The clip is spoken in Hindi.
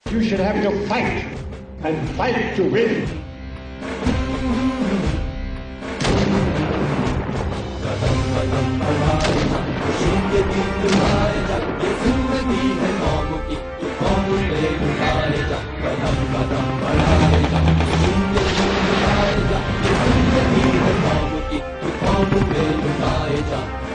You should have to fight, and fight to win. Come